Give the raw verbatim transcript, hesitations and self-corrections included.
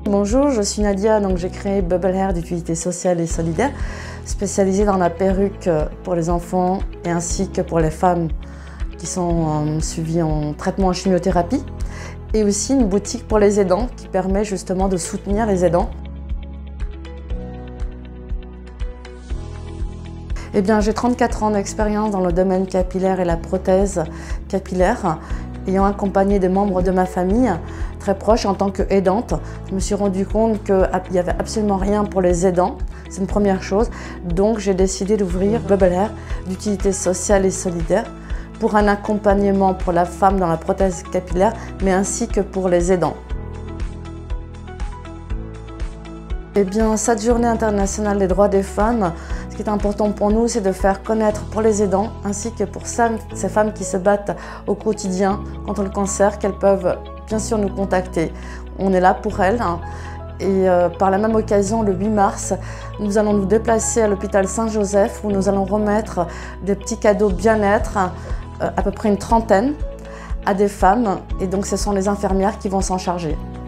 Bonjour, je suis Nadia, donc j'ai créé Bubble Hair d'utilité sociale et solidaire, spécialisée dans la perruque pour les enfants et ainsi que pour les femmes qui sont euh, suivies en traitement en chimiothérapie, et aussi une boutique pour les aidants qui permet justement de soutenir les aidants. Eh bien, j'ai trente-quatre ans d'expérience dans le domaine capillaire et la prothèse capillaire. Ayant accompagné des membres de ma famille très proches en tant qu'aidante, je me suis rendu compte qu'il n'y avait absolument rien pour les aidants. C'est une première chose. Donc j'ai décidé d'ouvrir Bubble Hair d'utilité sociale et solidaire pour un accompagnement pour la femme dans la prothèse capillaire, mais ainsi que pour les aidants. Eh bien, cette journée internationale des droits des femmes, ce qui est important pour nous, c'est de faire connaître pour les aidants, ainsi que pour ces femmes qui se battent au quotidien contre le cancer, qu'elles peuvent bien sûr nous contacter. On est là pour elles. Et euh, par la même occasion, le huit mars, nous allons nous déplacer à l'hôpital Saint-Joseph où nous allons remettre des petits cadeaux bien-être, euh, à peu près une trentaine, à des femmes. Et donc ce sont les infirmières qui vont s'en charger.